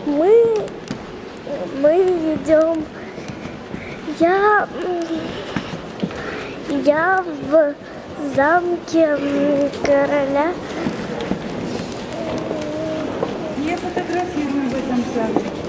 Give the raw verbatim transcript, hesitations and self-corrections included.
Мы, мы идем. Я, я в замке короля. Я фотографирую в этом замке.